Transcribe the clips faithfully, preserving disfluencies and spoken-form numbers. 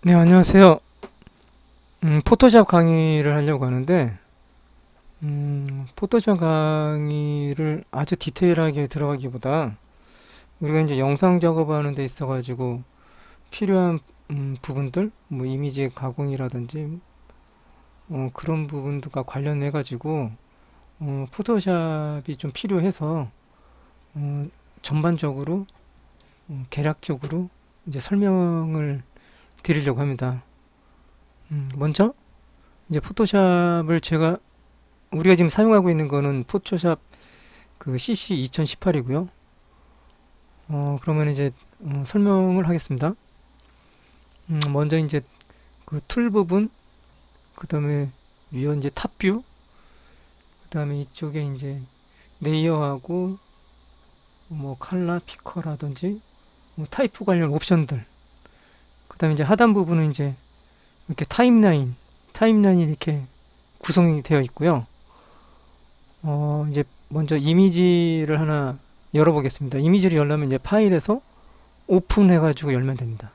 네, 안녕하세요. 음, 포토샵 강의를 하려고 하는데, 음, 포토샵 강의를 아주 디테일하게 들어가기보다, 우리가 이제 영상 작업하는 데 있어가지고, 필요한, 음, 부분들, 뭐, 이미지 가공이라든지, 어, 그런 부분들과 관련해가지고, 어, 포토샵이 좀 필요해서, 어, 전반적으로, 어, 개략적으로, 이제 설명을 드리려고 합니다. 음, 먼저, 이제 포토샵을 제가 우리가 지금 사용하고 있는 거는 포토샵 그 씨씨 이천십팔이고요. 어, 그러면 이제 어, 설명을 하겠습니다. 음, 먼저 이제 그 툴 부분, 그 다음에 위에 이제 탑뷰, 그 다음에 이쪽에 이제 레이어하고 뭐 칼라 피커라든지 뭐 타입 관련 옵션들, 그 다음에 이제 하단 부분은 이제 이렇게 타임라인, 타임라인이 이렇게 구성이 되어 있고요. 어, 이제 먼저 이미지를 하나 열어보겠습니다. 이미지를 열려면 이제 파일에서 오픈해가지고 열면 됩니다.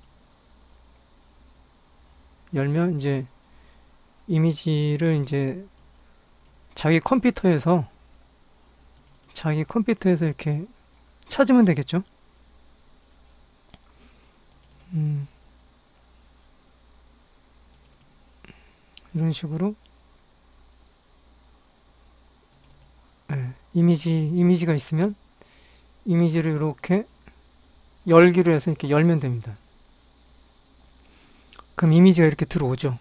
열면 이제 이미지를 이제 자기 컴퓨터에서 자기 컴퓨터에서 이렇게 찾으면 되겠죠. 음, 이런 식으로 예, 이미지 이미지가 있으면 이미지를 이렇게 열기로 해서 이렇게 열면 됩니다. 그럼 이미지가 이렇게 들어오죠.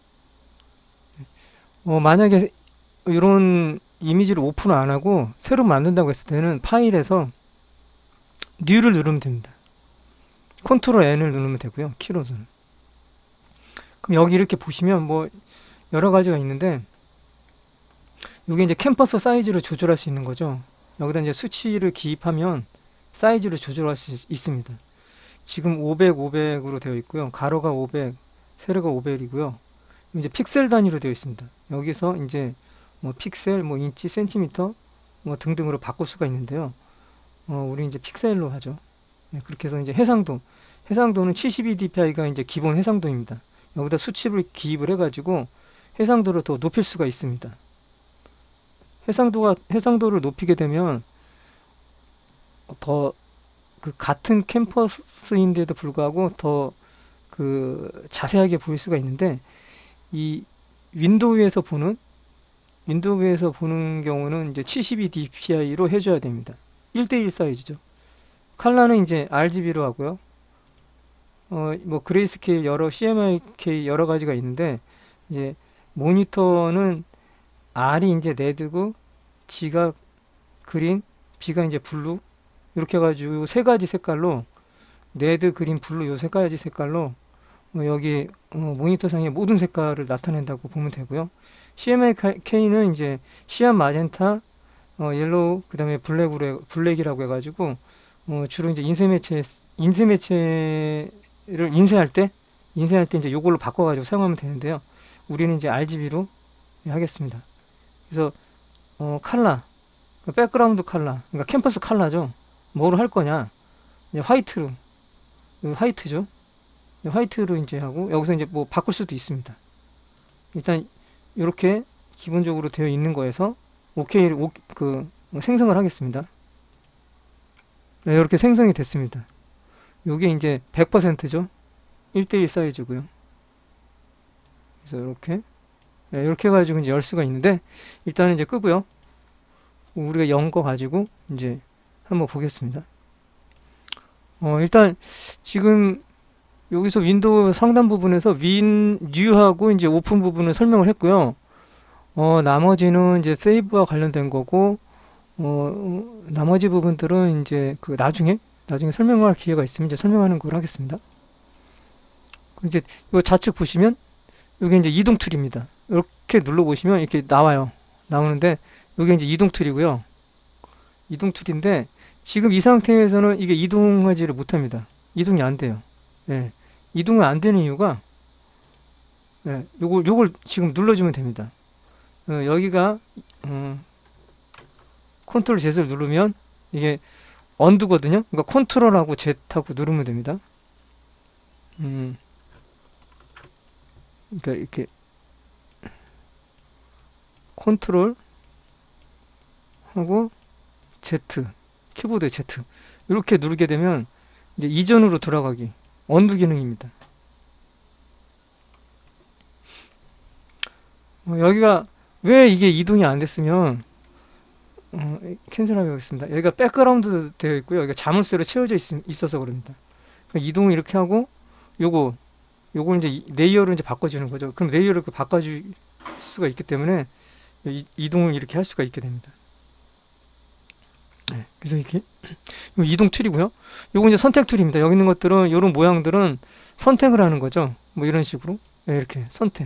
어, 만약에 이런 이미지를 오픈 안 하고 새로 만든다고 했을 때는 파일에서 뉴를 누르면 됩니다. 컨트롤 N을 누르면 되고요. 키로는. 그럼 여기 이렇게 보시면 뭐 여러 가지가 있는데 이게 이제 캠퍼스 사이즈를 조절할 수 있는 거죠. 여기다 이제 수치를 기입하면 사이즈를 조절할 수 있, 있습니다. 지금 오백, 오백으로 되어 있고요. 가로가 오백, 세로가 오백이고요. 이제 픽셀 단위로 되어 있습니다. 여기서 이제 뭐 픽셀, 뭐 인치, 센티미터 뭐 등등으로 바꿀 수가 있는데요. 어, 우리 이제 픽셀로 하죠. 네, 그렇게 해서 이제 해상도, 해상도는 칠십이 디피아이가 이제 기본 해상도입니다. 여기다 수치를 기입을 해가지고 해상도를 더 높일 수가 있습니다. 해상도가 해상도를 높이게 되면 더 그 같은 캠퍼스인데도 불구하고 더 그 자세하게 보일 수가 있는데 이 윈도우에서 보는 윈도우에서 보는 경우는 이제 칠십이 디피아이로 해줘야 됩니다. 일 대일 사이즈죠. 칼라는 이제 알지비로 하고요. 어, 뭐 그레이스케일 여러 씨엠와이케이 여러 가지가 있는데 이제 모니터는 R이 이제 레드고 G가 그린, B가 이제 블루 이렇게 해가지고 세 가지 색깔로 레드, 그린, 블루 요 세 가지 색깔로 어, 여기 어, 모니터상의 모든 색깔을 나타낸다고 보면 되고요. 씨엠와이케이는 이제 시안 마젠타, 어, 옐로우, 그 다음에 블랙으로, 블랙이라고 해가지고 어, 주로 이제 인쇄 매체 인쇄 매체를 인쇄할 때 인쇄할 때 이제 요걸로 바꿔가지고 사용하면 되는데요. 우리는 이제 알지비로 하겠습니다. 그래서 어, 칼라, 백그라운드 칼라, 그러니까 캠퍼스 칼라죠. 뭐로 할 거냐? 이제 화이트로, 화이트죠. 화이트로 이제 하고 여기서 이제 뭐 바꿀 수도 있습니다. 일단 이렇게 기본적으로 되어 있는 거에서 오케이를 오, 그 생성을 하겠습니다. 네, 이렇게 생성이 됐습니다. 요게 이제 백 퍼센트죠. 일 대일 사이즈고요. 그래서 이렇게 네, 이렇게 해가지고 이제 열 수가 있는데 일단은 이제 끄고요. 우리가 연 거 가지고 이제 한번 보겠습니다. 어, 일단 지금 여기서 윈도우 상단 부분에서 윈, 뉴하고 이제 오픈 부분을 설명을 했고요. 어, 나머지는 이제 세이브와 관련된 거고, 어, 나머지 부분들은 이제 그 나중에, 나중에 설명할 기회가 있으면 이제 설명하는 걸 하겠습니다. 이제 이 좌측 보시면, 여기 이제 이동 툴입니다. 이렇게 눌러보시면 이렇게 나와요. 나오는데, 여기 이제 이동 툴이고요. 이동 툴인데, 지금 이 상태에서는 이게 이동하지를 못합니다. 이동이 안 돼요. 예. 이동이 안 되는 이유가, 예, 요걸, 요걸 지금 눌러주면 됩니다. 어, 여기가, 음, 컨트롤 Z를 누르면 이게 언두거든요. 그러니까 컨트롤하고 Z하고 누르면 됩니다. 음, 그러니까 이렇게 컨트롤 하고 Z, 키보드 Z 이렇게 누르게 되면 이제 이전으로 돌아가기, 언두 기능입니다. 어, 여기가 왜 이게 이동이 안 됐으면 어, 캔슬하겠습니다. 여기가 백그라운드 되어 있고요. 여기가 자물쇠로 채워져 있, 있어서 그럽니다. 그러니까 이동을 이렇게 하고 요거 요거 이제 레이어로 이제 바꿔주는 거죠. 그럼 레이어를 바꿔줄 수가 있기 때문에 이, 이동을 이렇게 할 수가 있게 됩니다. 네, 그래서 이렇게 이동 툴이고요. 요거 이제 선택 툴입니다. 여기 있는 것들은 요런 모양들은 선택을 하는 거죠. 뭐 이런 식으로 네, 이렇게 선택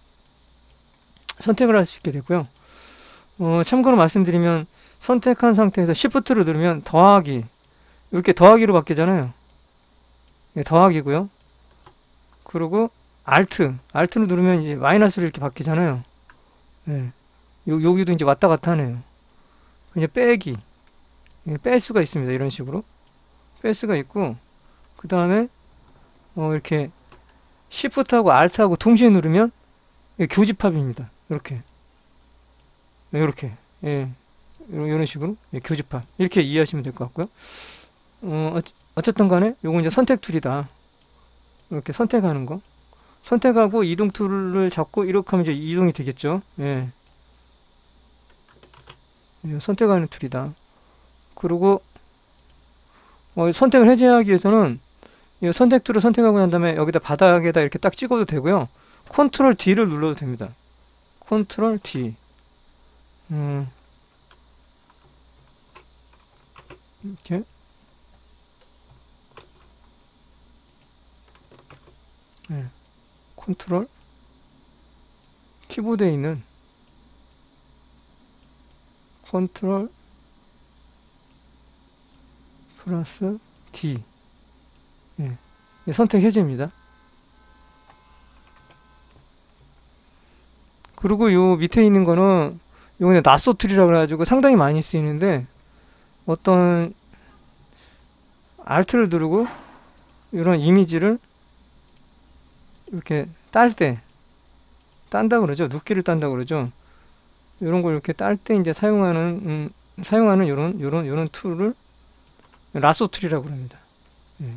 선택을 할 수 있게 되고요. 어, 참고로 말씀드리면 선택한 상태에서 Shift를 누르면 더하기 이렇게 더하기로 바뀌잖아요. 네, 더하기고요. 그리고 Alt Alt를 누르면 이제 마이너스로 이렇게 바뀌잖아요. 네. 요, 여기도 이제 왔다 갔다 하네요. 이제 빼기 뺄 수가 있습니다. 이런 식으로 뺄 수가 있고, 그 다음에 어, 이렇게 Shift하고 Alt하고 동시에 누르면 교집합입니다. 이렇게 이렇게 예, 이런 식으로 예, 교집합 이렇게 이해하시면 될 것 같고요. 어, 어쨌든 간에 요거 이제 선택 툴이다. 이렇게 선택하는 거 선택하고 이동 툴을 잡고 이렇게 하면 이제 이동이 되겠죠. 예. 예, 선택하는 툴이다. 그리고 어, 선택을 해제하기 위해서는 이 선택 툴을 선택하고 난 다음에 여기다 바닥에다 이렇게 딱 찍어도 되고요. 컨트롤 D를 눌러도 됩니다. 컨트롤 D. 음, 이렇게. 네. 컨트롤 키보드에 있는 컨트롤 플러스 D. 예. 선택 해제입니다. 그리고 요 밑에 있는 거는 요거는 낫소 툴이라고 해가지고 상당히 많이 쓰이는데, 어떤 Alt를 누르고 이런 이미지를 이렇게 딸 때 딴다 그러죠. 눕기를 딴다 그러죠. 이런 걸 이렇게 딸 때 이제 사용하는 음, 사용하는 요런 요런 요런 툴을 라소 툴이라고 합니다. 예.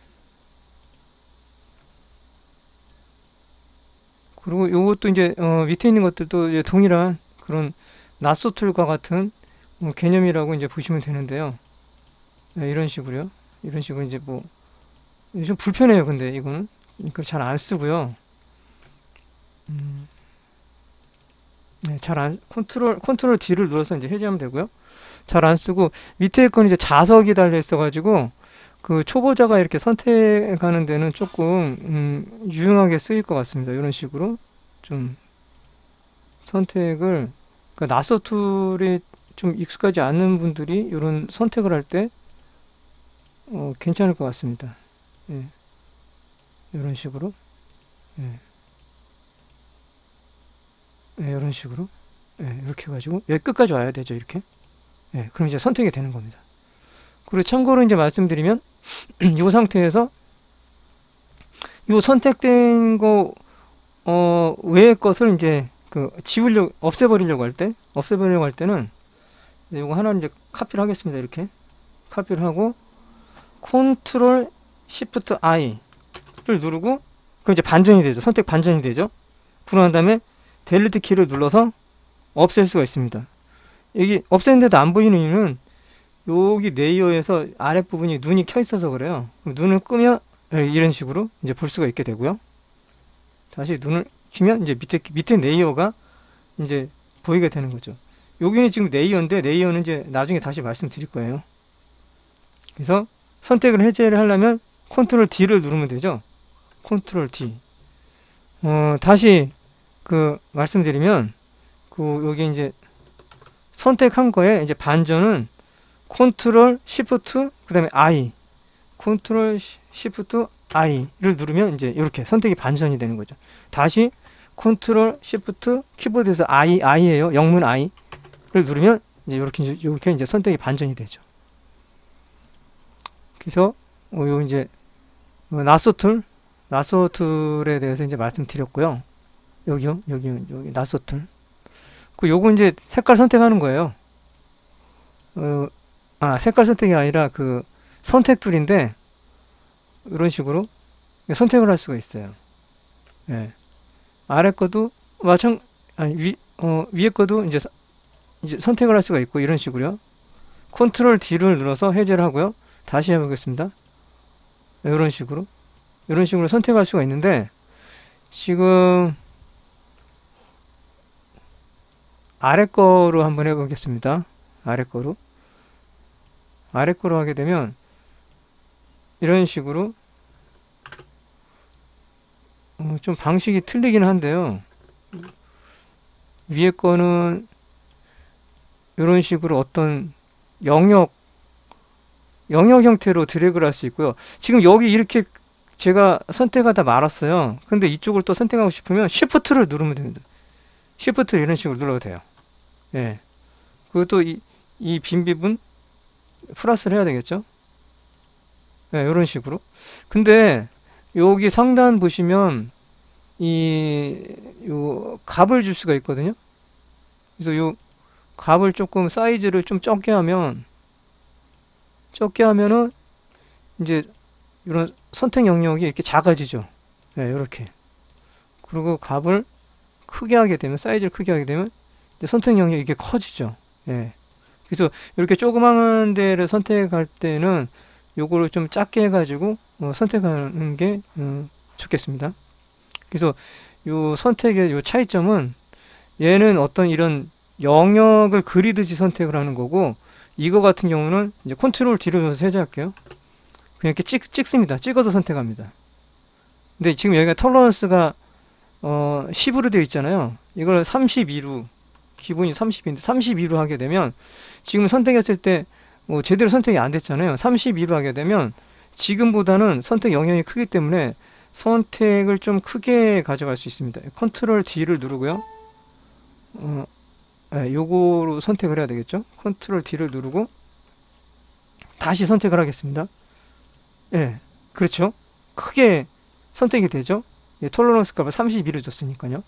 그리고 요것도 이제 어, 밑에 있는 것들도 이제 동일한 그런 라소 툴과 같은 어, 개념이라고 이제 보시면 되는데요. 네, 이런 식으로요. 이런 식으로 이제 뭐 좀 불편해요. 근데 이거는 이걸 잘 안 쓰고요. 음, 네, 잘 안 컨트롤 컨트롤 D를 눌러서 이제 해제하면 되고요. 잘 안 쓰고 밑에 건 이제 자석이 달려 있어가지고 그 초보자가 이렇게 선택하는 데는 조금 음, 유용하게 쓰일 것 같습니다. 이런 식으로 좀 선택을 그러니까 낫소 툴에 좀 익숙하지 않는 분들이 이런 선택을 할 때 어, 괜찮을 것 같습니다. 예. 이런 식으로 예. 예, 이런 식으로 예, 이렇게 해가지고 여기 끝까지 와야 되죠. 이렇게 예, 그럼 이제 선택이 되는 겁니다. 그리고 참고로 이제 말씀드리면 이 상태에서 이 선택된 거 어, 외의 것을 이제 그 지우려 없애버리려고 할 때 없애버리려고 할 때는 이거 하나는 이제 카피를 하겠습니다. 이렇게 카피를 하고 컨트롤 시프트 I를 누르고 그럼 이제 반전이 되죠. 선택 반전이 되죠. 그러고 난 다음에 델리트 키를 눌러서 없앨 수가 있습니다. 여기 없애는데도 안 보이는 이유는 여기 레이어에서 아랫부분이 눈이 켜 있어서 그래요. 눈을 끄면 이런 식으로 이제 볼 수가 있게 되고요. 다시 눈을 키면 이제 밑에 밑에 레이어가 이제 보이게 되는 거죠. 여기는 지금 레이어인데 레이어는 이제 나중에 다시 말씀드릴 거예요. 그래서 선택을 해제를 하려면 컨트롤 D를 누르면 되죠. 컨트롤 D. 어, 다시 그 말씀드리면 그 여기 이제 선택한 거에 이제 반전은 컨트롤 시프트 그다음에 I 컨트롤 시프트 I를 누르면 이제 이렇게 선택이 반전이 되는 거죠. 다시 컨트롤 시프트 키보드에서 I I예요. 영문 I를 누르면 이제 이렇게 이렇게 이제 선택이 반전이 되죠. 그래서 어, 요 이제 낫소 툴 낫소 툴에 대해서 이제 말씀드렸고요. 여기요, 여기, 여기, 낫소틀. 그, 요거 이제 색깔 선택하는 거예요. 어, 아, 색깔 선택이 아니라 그, 선택 툴인데, 이런 식으로 선택을 할 수가 있어요. 예. 아래 거도, 마찬, 아니, 위, 어, 위에 거도 이제, 서- 이제 선택을 할 수가 있고, 이런 식으로요. 컨트롤 D를 눌러서 해제를 하고요. 다시 해보겠습니다. 이런 식으로. 이런 식으로 선택할 수가 있는데, 지금, 아래 거로 한번 해보겠습니다. 아래 거로. 아래 거로 하게 되면 이런 식으로 어, 좀 방식이 틀리긴 한데요. 위에 거는 이런 식으로 어떤 영역 영역 형태로 드래그를 할 수 있고요. 지금 여기 이렇게 제가 선택하다 말았어요. 근데 이쪽을 또 선택하고 싶으면 Shift를 누르면 됩니다. Shift 이런 식으로 눌러도 돼요. 예. 그것도 이, 이 빈 부분 플러스를 해야 되겠죠? 네, 이런 식으로. 근데 여기 상단 보시면 이 요 값을 줄 수가 있거든요. 그래서 요 값을 조금 사이즈를 좀 적게 하면 적게 하면은 이제 이런 선택 영역이 이렇게 작아지죠. 네, 이렇게. 그리고 값을 크게 하게 되면 사이즈를 크게 하게 되면 이제 선택 영역이 이게 커지죠. 예. 그래서 이렇게 조그마한 데를 선택할 때는 요거를 좀 작게 해가지고 어, 선택하는 게 어, 좋겠습니다. 그래서 요 선택의 요 차이점은 얘는 어떤 이런 영역을 그리듯이 선택을 하는 거고 이거 같은 경우는 이제 컨트롤 D를 줘서 해제할게요. 그냥 이렇게 찍, 찍습니다. 찍어서 선택합니다. 근데 지금 여기가 톨러런스가 어, 십으로 되어 있잖아요. 이걸 삼십이로 기본이 삼십인데 삼십이로 하게 되면 지금 선택했을 때 뭐 제대로 선택이 안 됐잖아요. 삼십이로 하게 되면 지금보다는 선택 영역이 크기 때문에 선택을 좀 크게 가져갈 수 있습니다. 컨트롤 D를 누르고요. 어, 네, 요거로 선택을 해야 되겠죠. 컨트롤 D를 누르고 다시 선택을 하겠습니다. 예, 네, 그렇죠. 크게 선택이 되죠. 예, 톨러런스 값을 삼십이로 줬으니까요.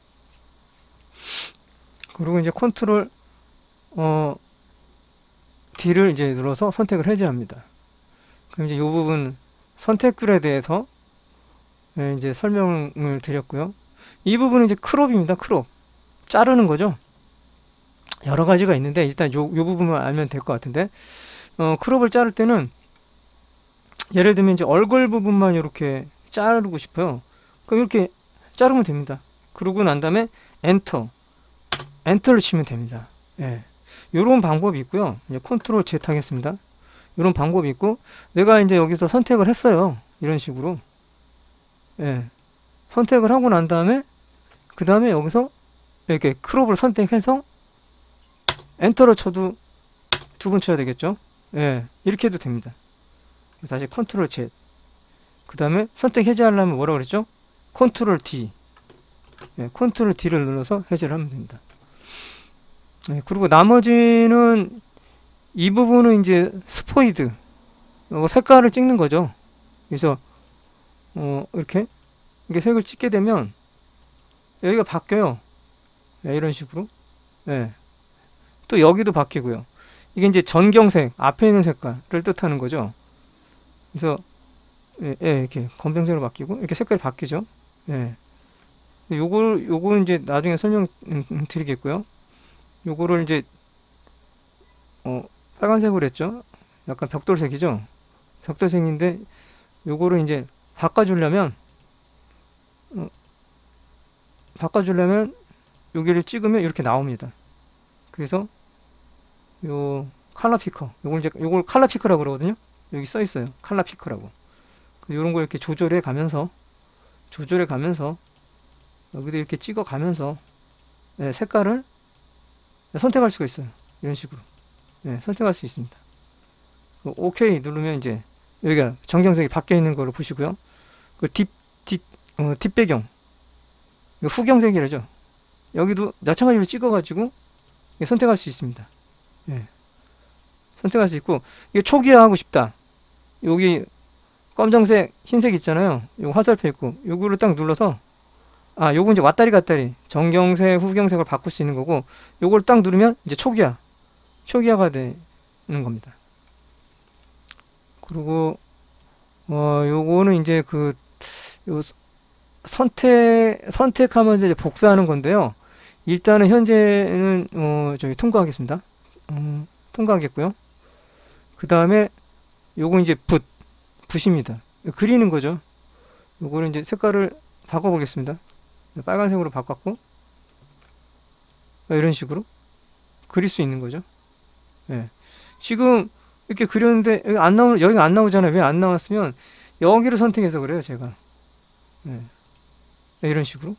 그리고 이제 컨트롤 어, D를 이제 눌러서 선택을 해제합니다. 그럼 이제 이 부분 선택줄에 대해서 예, 이제 설명을 드렸고요. 이 부분은 이제 크롭입니다. 크롭. 자르는 거죠. 여러 가지가 있는데 일단 요, 요 부분만 알면 될 것 같은데 어, 크롭을 자를 때는 예를 들면 이제 얼굴 부분만 이렇게 자르고 싶어요. 그럼 이렇게 자르면 됩니다. 그러고 난 다음에 엔터 엔터를 치면 됩니다. 예. 요런 방법이 있고요. 이제 컨트롤 Z 하겠습니다. 이런 방법이 있고 내가 이제 여기서 선택을 했어요. 이런 식으로. 예. 선택을 하고 난 다음에 그 다음에 여기서 이렇게 크롭을 선택해서 엔터를 쳐도 두 번 쳐야 되겠죠. 예. 이렇게 해도 됩니다. 다시 컨트롤 Z. 그 다음에 선택 해제하려면 뭐라고 그랬죠? 컨트롤 D. 예. 컨트롤 D를 눌러서 해제를 하면 됩니다. 네, 그리고 나머지는 이 부분은 이제 스포이드 어, 색깔을 찍는 거죠. 그래서 어, 이렇게 이게 색을 찍게 되면 여기가 바뀌어요. 네, 이런 식으로. 네. 또 여기도 바뀌고요. 이게 이제 전경색 앞에 있는 색깔을 뜻하는 거죠. 그래서 예, 예, 이렇게 검정색으로 바뀌고 이렇게 색깔이 바뀌죠. 예. 요걸 요거는 이제 나중에 설명 드리겠고요. 요거를 이제 어, 빨간색으로 했죠. 약간 벽돌색이죠. 벽돌색인데 요거를 이제 바꿔주려면 어, 바꿔주려면 여기를 찍으면 이렇게 나옵니다. 그래서 요 칼라 피커 요걸 이제 요걸 칼라 피커라고 그러거든요. 여기 써 있어요. 칼라 피커라고. 요런 거 이렇게 조절해 가면서 조절해 가면서 여기도 이렇게 찍어 가면서 네, 색깔을 선택할 수가 있어요. 이런 식으로. 네, 선택할 수 있습니다. 오케이 누르면 이제 여기가 정경색이 바뀌어 있는 거를 보시고요. 그 뒷, 뒷, 어, 뒷배경. 후경색이라죠. 여기도 마찬가지로 찍어가지고 선택할 수 있습니다. 네. 선택할 수 있고, 이게 초기화 하고 싶다. 여기 검정색, 흰색 있잖아요. 요 화살표 있고, 요거를 딱 눌러서 아, 요거 이제 왔다리 갔다리 정경색, 후경색을 바꿀 수 있는 거고, 요걸 딱 누르면 이제 초기화, 초기화가 되는 겁니다. 그리고 어 요거는 이제 그 요 선택 선택하면서 이제 복사하는 건데요. 일단은 현재는 어 저기 통과하겠습니다. 음, 통과하겠고요. 그 다음에 요거 이제 붓 붓입니다. 그리는 거죠. 요거를 이제 색깔을 바꿔보겠습니다. 빨간색으로 바꿨고, 이런 식으로 그릴 수 있는 거죠. 예. 지금 이렇게 그렸는데 여기 안 나오 여기가 안 나오잖아요. 왜 안 나왔으면 여기를 선택해서 그래요, 제가. 예. 이런 식으로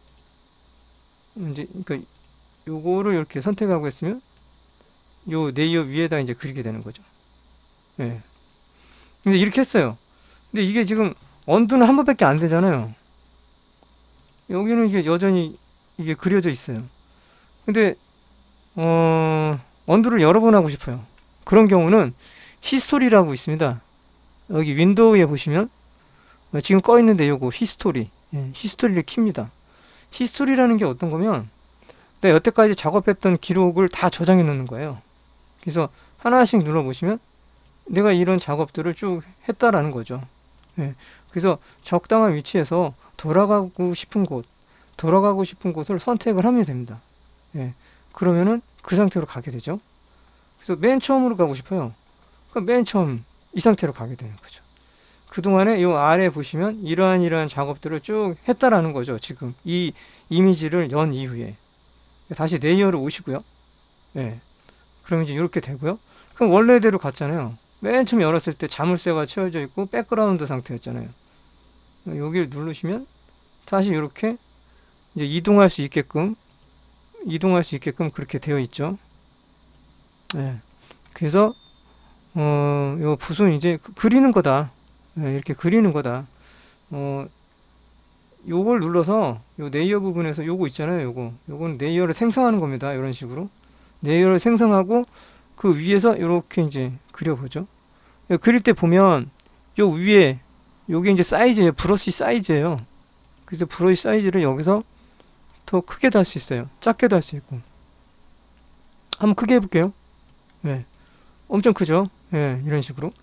이제 그러니까 요거를 이렇게 선택하고 했으면 요 레이어 위에다 이제 그리게 되는 거죠. 예. 근데 이렇게 했어요. 근데 이게 지금 언두는 한 번밖에 안 되잖아요. 여기는 이게 여전히 이게 그려져 있어요. 근데 어 언두를 여러 번 하고 싶어요. 그런 경우는 히스토리라고 있습니다. 여기 윈도우에 보시면 지금 꺼 있는데 요거 히스토리, 예, 히스토리를 킵니다. 히스토리라는 게 어떤 거면 내가 여태까지 작업했던 기록을 다 저장해 놓는 거예요. 그래서 하나씩 눌러 보시면 내가 이런 작업들을 쭉 했다라는 거죠. 예, 그래서 적당한 위치에서 돌아가고 싶은 곳, 돌아가고 싶은 곳을 선택을 하면 됩니다. 예, 그러면은 그 상태로 가게 되죠. 그래서 맨 처음으로 가고 싶어요. 그럼 맨 처음 이 상태로 가게 되는 거죠. 그동안에 이 아래 보시면 이러한 이러한 작업들을 쭉 했다라는 거죠. 지금 이 이미지를 연 이후에 다시 레이어로 오시고요. 예, 그럼 이제 이렇게 되고요. 그럼 원래대로 갔잖아요. 맨 처음 열었을 때 자물쇠가 채워져 있고 백그라운드 상태였잖아요. 여기를 누르시면 다시 이렇게 이제 이동할 수 있게끔 이동할 수 있게끔 그렇게 되어 있죠. 예, 그래서 어, 요 붓은 이제 그, 그리는 거다. 예, 이렇게 그리는 거다. 어, 요걸 눌러서 요 레이어 부분에서 요거 있잖아요. 요거 요건 레이어를 생성하는 겁니다. 이런 식으로 레이어를 생성하고 그 위에서 이렇게 이제 그려보죠. 예, 그릴 때 보면 요 위에 요게 이제 사이즈예요. 브러쉬 사이즈예요. 그래서 브러쉬 사이즈를 여기서 더 크게도 할 수 있어요. 작게도 할 수 있고. 한번 크게 해볼게요. 네, 엄청 크죠. 예, 이런 식으로.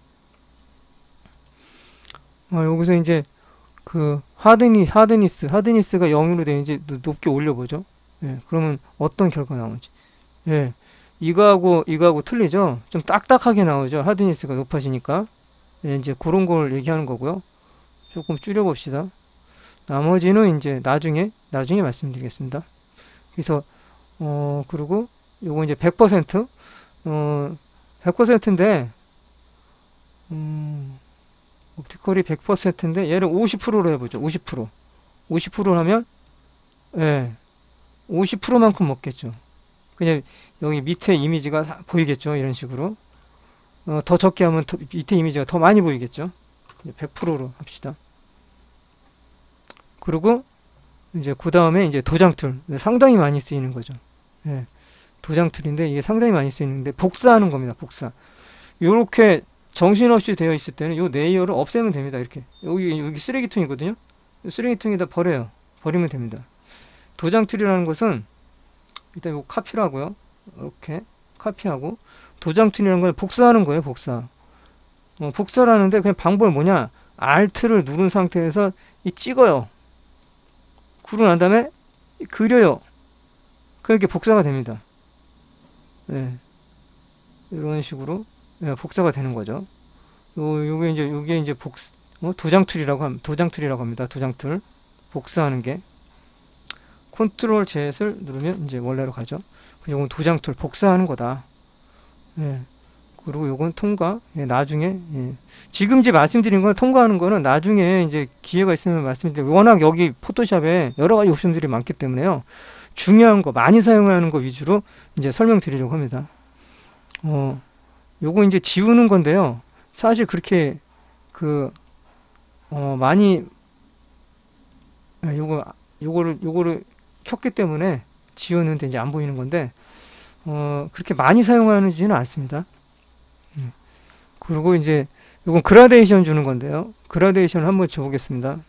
어, 여기서 이제 그 하드니 하드니스 하드니스가 영으로 돼 이제 높게 올려보죠. 예, 그러면 어떤 결과 나오지? 예, 이거하고 이거하고 틀리죠. 좀 딱딱하게 나오죠. 하드니스가 높아지니까. 예, 이제 그런 걸 얘기하는 거고요. 조금 줄여봅시다. 나머지는 이제 나중에 나중에 말씀드리겠습니다. 그래서 어 그리고 요거 이제 백 퍼센트 어 백 퍼센트인데 음 옵티컬이 백 퍼센트인데 얘를 오십 퍼센트로 해보죠. 오십 퍼센트 오십 퍼센트 하면 예 오십 퍼센트만큼 먹겠죠. 그냥 여기 밑에 이미지가 보이겠죠. 이런 식으로 어, 더 적게 하면 더, 밑에 이미지가 더 많이 보이겠죠. 백 퍼센트로 합시다. 그리고 이제 그 다음에 이제 도장 툴 상당히 많이 쓰이는 거죠. 예, 도장 툴인데 이게 상당히 많이 쓰이는데 복사하는 겁니다. 복사. 요렇게 정신없이 되어 있을 때는 요 레이어를 없애면 됩니다. 이렇게 여기 여기 쓰레기통이거든요. 쓰레기통에다 버려요. 버리면 됩니다. 도장 툴이라는 것은 일단 요 카피를 하고요. 이렇게 카피하고 도장 툴이라는 건 복사하는 거예요. 복사. 어, 복사를 하는데 그냥 방법이 뭐냐? Alt를 누른 상태에서 이 찍어요. 그러고 난 다음에 그려요. 그렇게 복사가 됩니다. 네. 이런 식으로 네, 복사가 되는 거죠. 요, 요게 이제 요게 이제 복 어, 도장 툴이라고 합니다. 도장 툴이라고 합니다. 도장 툴 복사하는 게 컨트롤 Z를 누르면 이제 원래로 가죠. 요건 도장 툴 복사하는 거다. 예. 그리고 요건 통과. 예, 나중에 예. 지금 이제 말씀드린 건 통과하는 거는 나중에 이제 기회가 있으면 말씀드릴게요. 워낙 여기 포토샵에 여러 가지 옵션들이 많기 때문에요. 중요한 거 많이 사용하는 거 위주로 이제 설명드리려고 합니다. 어, 요거 이제 지우는 건데요. 사실 그렇게 그 어, 많이 예, 요거 요거를 요거를 켰기 때문에 지웠는데 이제 안 보이는 건데 어, 그렇게 많이 사용하지는 않습니다. 음. 그리고 이제 요건 그라데이션 주는 건데요. 그라데이션을 한번 줘보겠습니다.